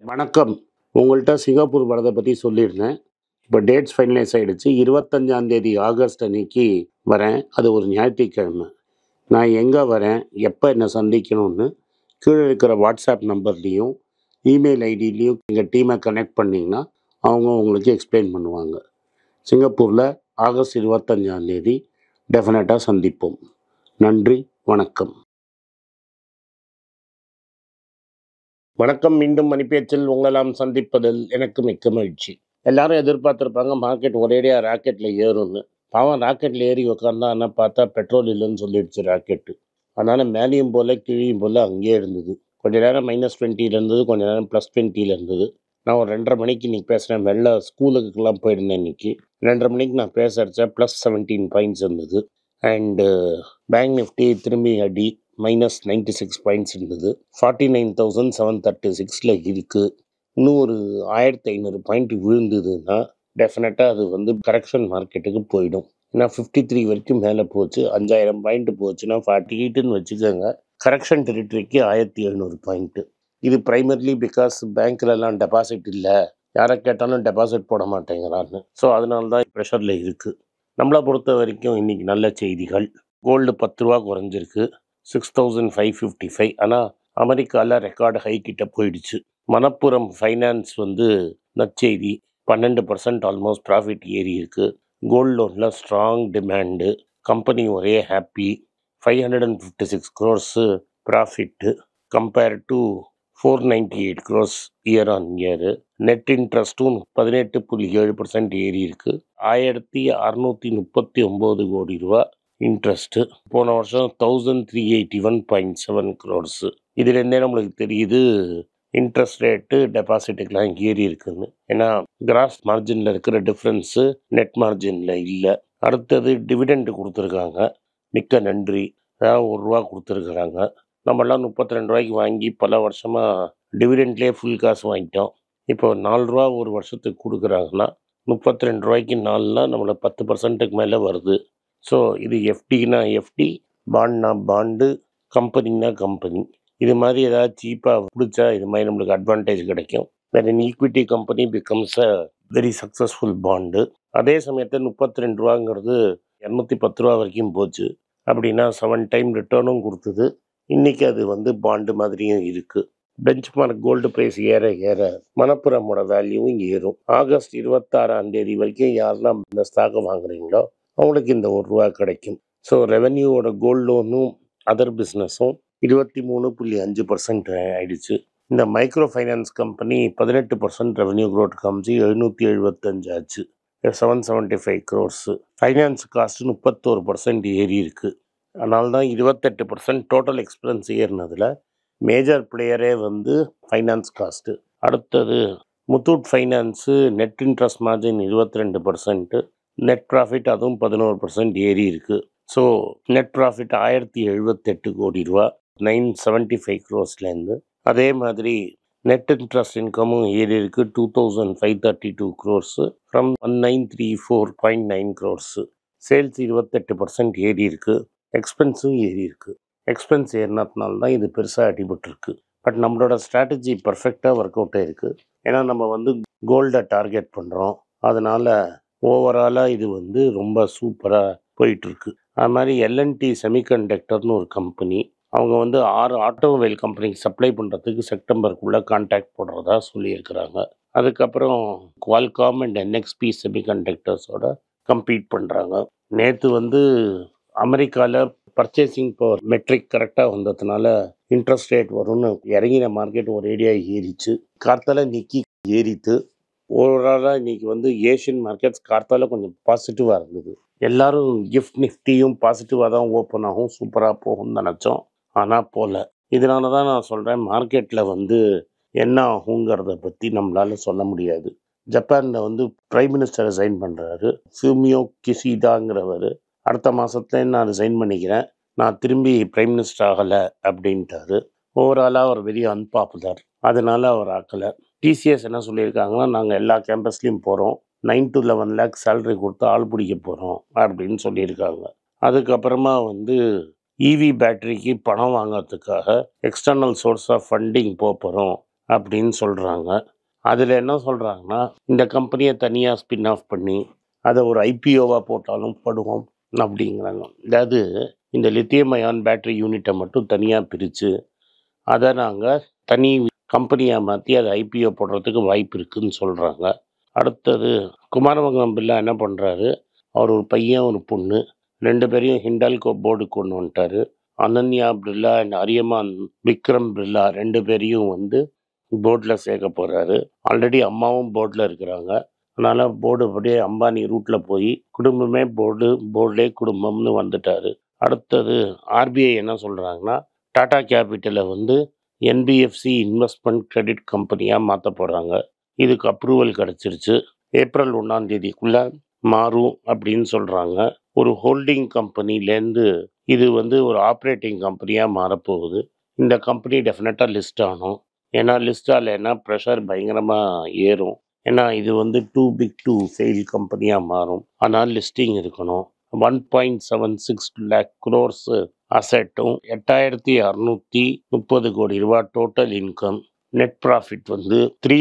வணக்கம். உங்கள்ட்ட சிங்கப்பூர் வரத பத்தி சொல்லியிருந்தேன். இப்போ டேட்ஸ் ஃபைனலைஸ் ஆயிடுச்சு. 25ஆம் தேதி ஆகஸ்ட் அன்னைக்கு வரேன். அது ஒரு ஞாயிற்றுக்கிழமை. நான் எங்க வரேன், எப்ப என்ன சந்திக்கணும்னு கீழ இருக்கிற வாட்ஸ்அப் நம்பர்லயும், இமெயில் ஐடிலயும் எங்க டீம கனெக்ட் பண்ணீங்கன்னா, அவங்க உங்களுக்கு எக்ஸ்பிளைன் பண்ணுவாங்க. சிங்கப்பூர்ல ஆகஸ்ட் 25ஆம் தேதி டெஃபினட்டா சந்திப்போம். நன்றி, வணக்கம். வணக்கம். மீண்டும் மணிப்பேச்சில் உங்களெல்லாம் சந்திப்பதில் எனக்கு மிக்க மகிழ்ச்சி. எல்லாரும் எதிர்பார்த்திருப்பாங்க மார்க்கெட் ஒரேடியா ராக்கெட்ல ஏறும்னு. பாவம் ராக்கெட்ல ஏறி உட்காந்தா ஆனா பார்த்தா பெட்ரோல் இல்லைன்னு சொல்லிடுச்சு ராக்கெட்டு. அதனால மேலேயும் போல கீழேயும் போல அங்கேயே இருந்தது. கொஞ்ச நேரம் -20 இருந்தது, கொஞ்ச நேரம் +20 இருந்தது. நான் ஒரு 2:30 மணிக்கு இன்னைக்கு பேசுகிறேன். வெளில ஸ்கூலுக்குலாம் போயிருந்தேன் இன்னைக்கு. 2:30 மணிக்கு நான் பேசுகிறச்ச +17 பாயிண்ட்ஸ் இருந்தது. அண்டு பேங்க் நிஃப்டி திரும்பி அடி -96 பாயிண்ட்ஸ் இருந்தது. 49,736 இருக்குது. இன்னும் ஒரு 1500 பாயிண்ட் விழுந்ததுன்னா டெஃபினட்டாக அது வந்து கரெக்ஷன் மார்க்கெட்டுக்கு போயிடும். ஏன்னா 53 வரைக்கும் மேலே போச்சு. 5000 பாயிண்ட் போச்சுன்னா 48ன்னு வச்சுக்கோங்க. கரெக்ஷன் டெரிட்டரிக்கு 1700 பாயிண்ட்டு. இது ப்ரைமர்லி பிகாஸ் பேங்க்லலாம் டெபாசிட் இல்லை, யாரை கேட்டாலும் டெபாசிட் போட மாட்டேங்கிறான்னு. ஸோ அதனால தான் ப்ரெஷரில் இருக்குது. நம்மளை பொறுத்த வரைக்கும் இன்றைக்கி நல்ல செய்திகள். கோல்டு 10 ரூபா குறைஞ்சிருக்கு, 6555. ஆனால் அமெரிக்காவில் ரெக்கார்டு ஹை கிட்ட போயிடுச்சு. மணப்புரம் ஃபைனான்ஸ் வந்து நற்செய்தி, 12% ஆல்மோஸ்ட் ப்ராஃபிட் ஏறி இருக்கு. கோல்டு லோனில் ஸ்ட்ராங் டிமாண்டு, கம்பெனி ஒரே happy. 556 crores profit compare to 498 crores year on year. Net இன்ட்ரெஸ்ட்டும் 18.7% ஏறி இருக்கு. 1639 கோடி ரூபா இன்ட்ரெஸ்ட்டு. போன வருஷம் 1381.7 crores. இதுலேருந்தே நம்மளுக்கு தெரியுது இன்ட்ரெஸ்ட் ரேட்டு டெபாசிட்டுக்கெலாம் ஏறி இருக்குன்னு. ஏன்னா கிராஸ் மார்ஜினில் இருக்கிற டிஃப்ரென்ஸு நெட் மார்ஜினில் இல்லை. அடுத்தது டிவிடெண்டு கொடுத்துருக்காங்க, மிக்க நன்றி. அதாவது ₹1 கொடுத்துருக்குறாங்க. நம்மளாம் 32 ரூபாய்க்கு வாங்கி பல வருஷமாக டிவிடெண்ட்லேயே ஃபுல் காசு வாங்கிட்டோம். இப்போ ₹4 ஒரு வருஷத்துக்கு கொடுக்குறாங்கன்னா 32 ரூபாய்க்கு 4னா நம்மளை 10%க்கு மேலே வருது. ஸோ இது எஃப்டினா எஃப்டி, பாண்ட்னா பாண்டு, கம்பெனினா கம்பெனி. இது மாதிரி ஏதாவது சீப்பாக பிடிச்சா இது மாதிரி நம்மளுக்கு அட்வான்டேஜ் கிடைக்கும். வேறு equity company becomes a very successful bond. அதே சமயத்தில் 32 ரூபாங்கிறது 210 ரூபா வரைக்கும் போச்சு. அப்படின்னா 7 டைம் ரிட்டர்னும் கொடுத்தது. இன்றைக்கி அது வந்து பாண்டு மாதிரியும் இருக்குது. பெஞ்ச் மார்க் கோல்டு ப்ரைஸ் ஏற ஏற மணப்புரமோட வேல்யூவும் ஏறும். ஆகஸ்ட் 26ஆம் தேதி வரைக்கும் யாரெல்லாம் இந்த ஸ்டாக்கை வாங்குறீங்களோ அவங்களுக்கு இந்த ₹1 கிடைக்கும். ஸோ ரெவென்யூவோட கோல்டு லோனும் அதர் பிஸ்னஸும் 23.5% ஆயிடுச்சு. இந்த micro finance company 18% revenue growth காமிச்சு 775 ஆச்சு. 775 crores. ஃபைனான்ஸ் காஸ்ட்டு 31% ஏறி இருக்குது. அதனால தான் 28% டோட்டல் எக்ஸ்பென்ஸ் ஏறினதில் மேஜர் பிளேயரே வந்து ஃபைனான்ஸ் காஸ்ட்டு. அடுத்தது Muthoot finance net interest margin 22%, net profit அதுவும் 11% ஏறி இருக்குது. ஸோ நெட் ப்ராஃபிட் 1078 கோடி ரூபா 975 crores. அதே மாதிரி நெட் இன்ட்ரெஸ்ட் இன்கமும் ஏறி இருக்குது 2532 crores ஃப்ரம் 1934.9 crores. சேல்ஸ் 28% ஏறி இருக்குது. எக்ஸ்பென்ஸும் ஏறி இருக்குது. எக்ஸ்பென்ஸ் ஏறினதுனால தான் இது பெருசாக அடிபட்டுருக்கு. பட் நம்மளோட ஸ்ட்ராட்டஜி பர்ஃபெக்டாக ஒர்க் அவுட் ஆகிருக்கு. ஏன்னா நம்ம வந்து கோல்டை டார்கெட் பண்ணுறோம். அதனால் ஓவராலாக இது வந்து ரொம்ப சூப்பராக போயிட்டுருக்கு. அது மாதிரி எல்என்டி செமிகண்டக்டர்னு ஒரு கம்பெனி, அவங்க வந்து 6 ஆட்டோமொபைல் கம்பெனிக்கு சப்ளை பண்ணுறதுக்கு செப்டம்பருக்குள்ளே கான்ட்ராக்ட் போடுறதா சொல்லியிருக்கிறாங்க. அதுக்கப்புறம் குவால்காம் அண்ட் என்எக்ஸ்பி செமிகண்டக்டர்ஸோட கம்பீட் பண்ணுறாங்க. நேற்று வந்து அமெரிக்காவில் பர்ச்சேசிங் பவர் மெட்ரிக் கரெக்டாக வந்ததுனால இன்ட்ரெஸ்ட் ரேட் வரும்னு இறங்கின மார்க்கெட் ஒரேடியாக ஏறிச்சு. கார்த்தால இன்னைக்கு ஏறித்து. ஓவராலாக இன்றைக்கி வந்து ஏஷியன் மார்க்கெட்ஸ் கார்த்தால கொஞ்சம் பாசிட்டிவாக இருந்தது. எல்லாரும் கிஃப்ட் நிஃப்டியும் பாசிட்டிவாக தான் ஓப்பன் ஆகும், சூப்பராக போகும்னு நினச்சோம். ஆனால் போகல. இதனால தான் நான் சொல்கிறேன் மார்க்கெட்டில் வந்து என்ன ஆகுங்கிறத பற்றி நம்மளால் சொல்ல முடியாது. ஜப்பானில் வந்து பிரைம் மினிஸ்டர் ரிசைன் பண்ணுறாரு. ஃபியூமியோ கிஷிடாங்கிறவர் அடுத்த மாதத்துல நான் ரிசைன் பண்ணிக்கிறேன், நான் திரும்பி பிரைம் மினிஸ்டர் ஆகலை அப்படின்ட்டாரு. ஓவராலாக அவர் வெரி அன்பாப்புலர், அதனால அவர் ஆக்கலை. டிசிஎஸ் என்ன சொல்லியிருக்காங்கன்னா, நாங்கள் எல்லா கேம்பஸ்லேயும் போகிறோம், 9 to 11 lakh சேலரி கொடுத்து ஆள் பிடிக்க போகிறோம் அப்படின்னு சொல்லியிருக்காங்க. அதுக்கப்புறமா வந்து இவி பேட்டரிக்கு பணம் வாங்கிறதுக்காக எக்ஸ்டர்னல் சோர்ஸ் ஆஃப் ஃபண்டிங் போகிறோம் அப்படின்னு சொல்கிறாங்க. அதில் என்ன சொல்கிறாங்கன்னா, இந்த கம்பெனியை தனியாக ஸ்பின் ஆஃப் பண்ணி அதை ஒரு ஐபிஓவாக போட்டாலும் படுவோம் அப்படிங்கிறாங்க. அதாவது இந்த லித்தியம் அயான் பேட்டரி யூனிட்டை மட்டும் தனியாக பிரித்து அதை நாங்கள் தனி கம்பெனியாக மாற்றி அதை ஐபிஓ போடுறதுக்கு வாய்ப்பு இருக்குதுன்னு சொல்கிறாங்க. அடுத்தது குமாரமங்கலம் பில்லா என்ன பண்ணுறாரு, அவர் ஒரு பையன் ஒரு பொண்ணு 2 பேரையும் ஹிண்டால்கோ போர்டுக்கு கொண்டு வந்துட்டார். அனன்யா பிர்லா அண்ட் அரியமான் விக்ரம் பிர்லா 2 பேரையும் வந்து போர்டில் சேர்க்க போகிறாரு. ஆல்ரெடி அம்மாவும் போர்டில் இருக்கிறாங்க. அதனால் போர்டு அப்படியே அம்பானி ரூட்டில் போய் குடும்பமே போர்டே குடும்பம்னு வந்துட்டார். அடுத்தது ஆர்பிஐ என்ன சொல்கிறாங்கன்னா, டாடா கேபிட்டலை வந்து என்பிஎஃப்சி இன்வெஸ்ட்மெண்ட் கிரெடிட் கம்பெனியாக மாற்ற போகிறாங்க. இதுக்கு அப்ரூவல் கிடச்சிருச்சு. ஏப்ரல் 1ஆம் தேதிக்குள்ளே மாறும் அப்படின்னு சொல்கிறாங்க. ஒரு ஹோல்டிங் கம்பெனிலேருந்து இது வந்து ஒரு ஆப்ரேட்டிங் கம்பெனியாக மாறப்போகுது. இந்த கம்பெனி டெஃபினட்டாக லிஸ்ட் ஆகணும். ஏன்னா லிஸ்ட் ஆகலைன்னா ப்ரெஷர் பயங்கரமாக ஏறும். ஏன்னா இது வந்து டூ பிக் டு ஃபெயில் கம்பெனியாக மாறும். ஆனால் லிஸ்டிங் இருக்கணும். 1.76 lakh crores அசெட்டும் 8630 கோடி ரூபா டோட்டல் இன்கம். நெட் ப்ராஃபிட் வந்து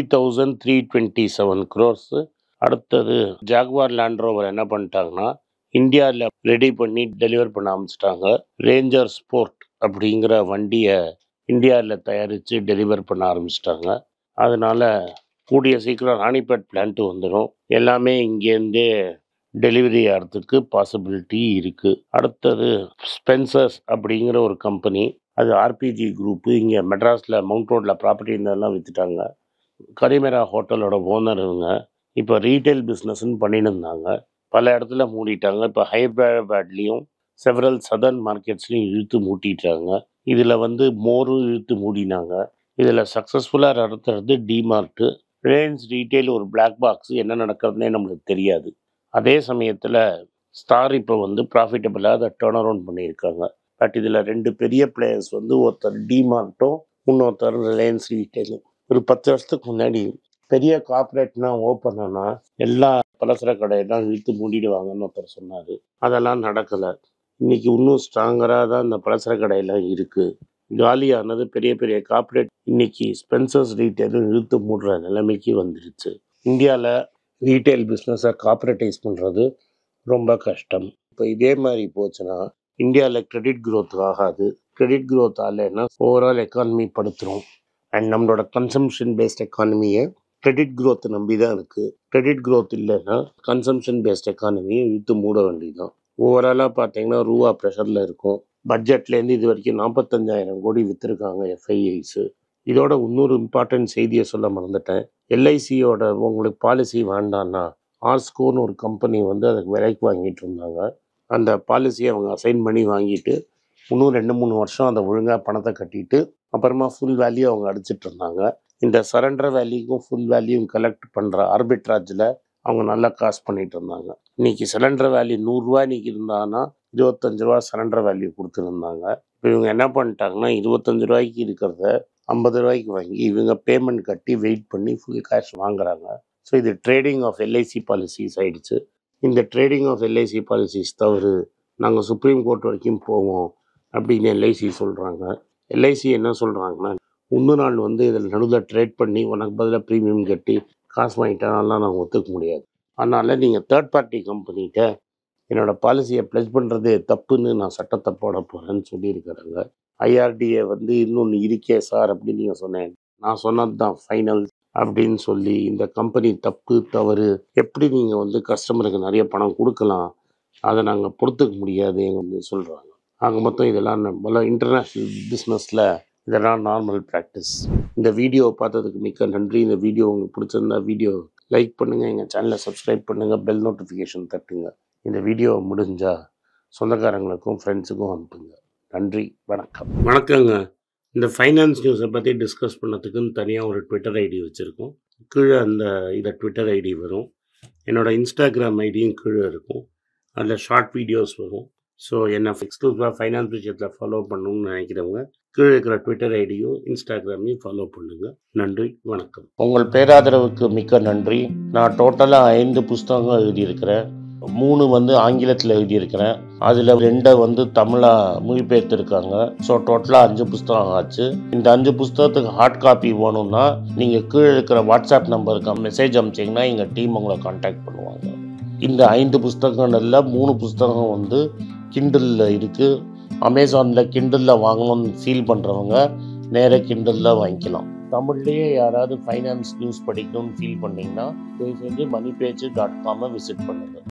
3327 crores. அடுத்தது ஜாகுவார் லேண்ட் ரோவர் என்ன பண்ணிட்டாங்கன்னா, இந்தியாவில் ரெடி பண்ணி டெலிவர் பண்ண ஆரம்பிச்சிட்டாங்க. ரேஞ்சர் ஸ்போர்ட் அப்படிங்கிற வண்டியை இந்தியாவில் தயாரித்து டெலிவர் பண்ண ஆரம்பிச்சிட்டாங்க. அதனால் கூடிய சீக்கிரம் ராணிப்பேட் பிளான்ட்டு வந்துடும். எல்லாமே இங்கேருந்தே டெலிவரி ஆகிறதுக்கு பாசிபிலிட்டி இருக்குது. அடுத்தது ஸ்பென்சர்ஸ் அப்படிங்கிற ஒரு கம்பெனி, அது ஆர்பிஜி குரூப்பு. இங்கே மெட்ராஸில் மவுண்ட் ரோட்டில் ப்ராப்பர்ட்டி இருந்ததெல்லாம் விற்றுட்டாங்க. கரிமேரா ஹோட்டலோட ஓனர் இவங்க. இப்போ ரீட்டைல் பிஸ்னஸ்ன்னு பண்ணிட்டு இருந்தாங்க. பல இடத்துல மூடிட்டாங்க. இப்போ ஹைதராபாத்லேயும் செவரல் சதர்ன் மார்க்கெட்ஸ்லையும் இழுத்து மூட்டிட்டாங்க. இதில் வந்து மோரும் இழுத்து மூடினாங்க. இதில் சக்ஸஸ்ஃபுல்லாக நடத்துறது டிமார்ட்டு. ரிலையன்ஸ் ரீட்டைல் ஒரு பிளாக் பாக்ஸ், என்ன நடக்கிறதுனே நம்மளுக்கு தெரியாது. அதே சமயத்தில் ஸ்டார் இப்போ வந்து ப்ராஃபிட்டபிளாக அதை டேர்ன் அரவுண்ட் பண்ணியிருக்காங்க. பட் இதில் 2 பெரிய பிளேயர்ஸ் வந்து ஒருத்தர் டிமார்ட்டும் இன்னொருத்தர் ரிலையன்ஸ் ரீட்டைலும். ஒரு 10 வருஷத்துக்கு முன்னாடி பெரிய கார்பரேட்னா ஓப்பன் ஆனால் எல்லா பலசர கடையெல்லாம் இழுத்து மூடிடுவாங்கன்னு ஒருத்தர் சொன்னார். அதெல்லாம் நடக்கலை. இன்றைக்கி இன்னும் ஸ்ட்ராங்கராக தான் இந்த பலசர கடையெல்லாம் இருக்குது. காலியானது பெரிய பெரிய கார்பரேட். இன்றைக்கி ஸ்பென்சர்ஸ் ரீட்டைலும் இழுத்து மூடுற நிலைமைக்கு வந்துடுச்சு. இந்தியாவில் ரீட்டைல் பிஸ்னஸை கார்பரேட்டைஸ் பண்ணுறது ரொம்ப கஷ்டம். இப்போ இதே மாதிரி போச்சுன்னா இந்தியாவில் கிரெடிட் க்ரோத் ஆகாது. கிரெடிட் க்ரோத் ஆகலைன்னா ஓவரால் எக்கானமி படுத்துரும். அண்ட் நம்மளோட கன்சம்ஷன் பேஸ்ட் எக்கானமியை கிரெடிட் க்ரோத்தை நம்பி தான் இருக்குது. கிரெடிட் க்ரோத் இல்லைன்னா கன்சம்ஷன் பேஸ்ட் எக்கானமியை இழுத்து மூட வேண்டியதுதான். ஓவராலாக பார்த்தீங்கன்னா ரூபா ப்ரெஷரில் இருக்கும். பட்ஜெட்லேருந்து இது வரைக்கும் 45,000 கோடி விற்றுருக்காங்க எஃப்ஐஐஸு. இதோட இன்னொரு இம்பார்ட்டன்ட் செய்தியை சொல்ல மறந்துட்டேன். எல்ஐசியோட உங்களுக்கு பாலிசி வேண்டான்னா ஆர்ஸ்கோன்னு ஒரு கம்பெனி வந்து அதுக்கு விலைக்கு வாங்கிட்டு இருந்தாங்க. அந்த பாலிசியை அவங்க அசைன் பண்ணி வாங்கிட்டு இன்னும் 2-3 வருஷம் அதை ஒழுங்காக பணத்தை கட்டிட்டு அப்புறமா ஃபுல் வேல்யூ அவங்க அடிச்சிட்டு இருந்தாங்க. இந்த சரண்டர் வேல்யூக்கும் ஃபுல் வேல்யூவும் கலெக்ட் பண்ணுற ஆர்பிட்ராஜில் அவங்க நல்லா காசு பண்ணிட்டு இருந்தாங்க. இன்றைக்கி சிலிண்டர் வேல்யூ 100 ரூபா இன்றைக்கி இருந்தாங்கன்னா 25 ரூபா சரண்டர் வேல்யூ கொடுத்துருந்தாங்க. இப்போ இவங்க என்ன பண்ணிட்டாங்கன்னா 25 ரூபாய்க்கு இருக்கிறத 50 ரூபாய்க்கு வாங்கி இவங்க பேமெண்ட் கட்டி வெயிட் பண்ணி ஃபுல் கேஷ் வாங்குறாங்க. ஸோ இது ட்ரேடிங் ஆஃப் எல்ஐசி பாலிசிஸ் ஆகிடுச்சு. இந்த ட்ரேடிங் ஆஃப் எல்ஐசி பாலிசிஸ் தவிர நாங்கள் சுப்ரீம் கோர்ட் வரைக்கும் போவோம் அப்படின்னு எல்ஐசி சொல்கிறாங்க. எல்ஐசி என்ன சொல்கிறாங்கன்னா, இன்னொரு நாள் வந்து இதில் நடுவில் ட்ரேட் பண்ணி உனக்கு பதிலாக ப்ரீமியம் கட்டி காசு வாங்கிட்டானாலாம் நாங்கள் ஒத்துக்க முடியாது. அதனால் நீங்கள் தேர்ட் பார்ட்டி கம்பெனிகிட்ட என்னோடய பாலிசியை ப்ளஸ் பண்ணுறது தப்புன்னு நான் சட்டத்தை போட போகிறேன்னு சொல்லியிருக்கிறாங்க. ஐஆர்டிஏ வந்து இன்னொன்று இருக்கே சார் அப்படின்னு நீங்கள் சொன்னேன். நான் சொன்னது தான் ஃபைனல் அப்படின்னு சொல்லி இந்த கம்பெனி தப்பு தவறு எப்படி நீங்கள் வந்து கஸ்டமருக்கு நிறைய பணம் கொடுக்கலாம், அதை நாங்கள் பொறுத்துக்க முடியாது வந்து சொல்கிறாங்க. ஆக மொத்தம் இதெல்லாம் நம்மள இன்டர்நேஷ்னல் பிஸ்னஸில் இதெல்லாம் நார்மல் ப்ராக்டிஸ். இந்த வீடியோவை பார்த்ததுக்கு மிக்க நன்றி. இந்த வீடியோ உங்களுக்கு பிடிச்சிருந்தா வீடியோ லைக் பண்ணுங்கள், எங்கள் சேனலை சப்ஸ்கிரைப் பண்ணுங்கள், பெல் நோட்டிஃபிகேஷன் தட்டுங்க. இந்த வீடியோ முடிஞ்சால் சொந்தக்காரங்களுக்கும் ஃப்ரெண்ட்ஸுக்கும் அனுப்புங்க. நன்றி, வணக்கம். வணக்கங்க. இந்த ஃபைனான்ஸ் நியூஸை பற்றி டிஸ்கஸ் பண்ணதுக்குன்னு தனியாக ஒரு ட்விட்டர் ஐடி வச்சுருக்கோம். கீழே அந்த இதை ட்விட்டர் ஐடி வரும். என்னோடய இன்ஸ்டாகிராம் ஐடியும் கீழே இருக்கும். அதில் ஷார்ட் வீடியோஸ் வரும். ஸோ என்னை எக்ஸ்க்ளூசிவாக ஃபைனான்ஸ் விஷயத்தில் ஃபாலோ பண்ணணும்னு நினைக்கிறவங்க கீழே இருக்கிற ட்விட்டர் ஐடியும் இன்ஸ்டாகிராமையும் ஃபாலோ பண்ணுங்கள். நன்றி, வணக்கம். உங்கள் பேராதரவுக்கு மிக்க நன்றி. நான் டோட்டலாக 5 புஸ்தகங்கள் எழுதியிருக்கிறேன். 3 வந்து ஆங்கிலத்தில் எழுதியிருக்கிறேன். அதில் 2 வந்து தமிழாக மொழிபெயர்த்துருக்காங்க. ஸோ டோட்டலாக 5 புஸ்தகம் ஆச்சு. இந்த 5 புஸ்தகத்துக்கு ஹார்ட் காப்பி வேணும்னா நீங்கள் கீழே இருக்கிற வாட்ஸ்அப் நம்பருக்கு மெசேஜ் அனுப்பிச்சிங்கன்னா எங்கள் டீம் உங்களை கான்டாக்ட் பண்ணுவாங்க. இந்த 5 புஸ்தகங்களில் 3 புஸ்தகம் வந்து கிண்டலில் இருக்குது. அமேசானில் கிண்டலில் வாங்கணும்னு ஃபீல் பண்ணுறவங்க நேராக கிண்டலில் வாங்கிக்கலாம். தமிழ்லேயே யாராவது ஃபைனான்ஸ் நியூஸ் படிக்கணும்னு ஃபீல் பண்ணிங்கன்னா தயவு செஞ்சு moneypage.com விசிட் பண்ணுங்கள்.